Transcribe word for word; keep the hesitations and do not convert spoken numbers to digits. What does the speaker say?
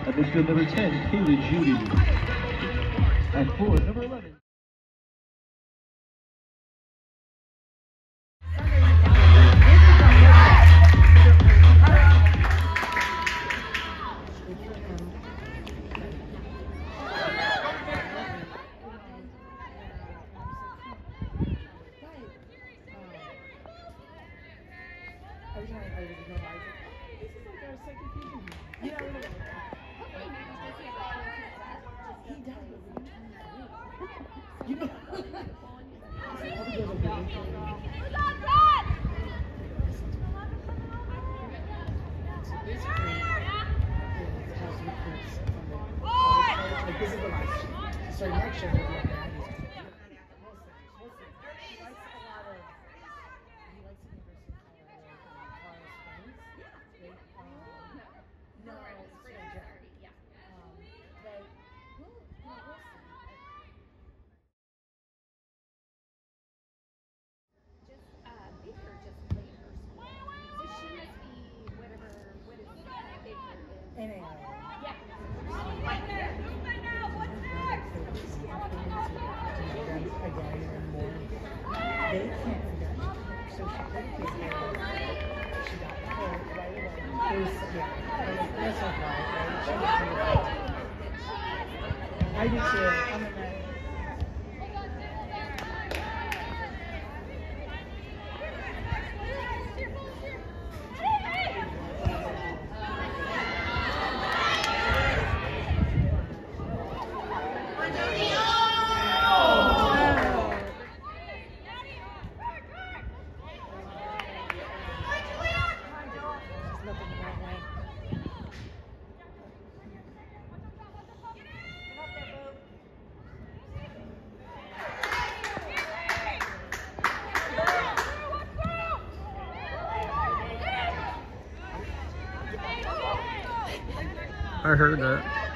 At midfield, number ten, Kayla Judy. At four, number eleven. So next year, we'll be at Maggie's. N A I. Yeah. Again and more. They can't figure out. So she put it in. She got hurt right away. It was, yeah. That's not right, right? She I do too. I'm a man. I heard that.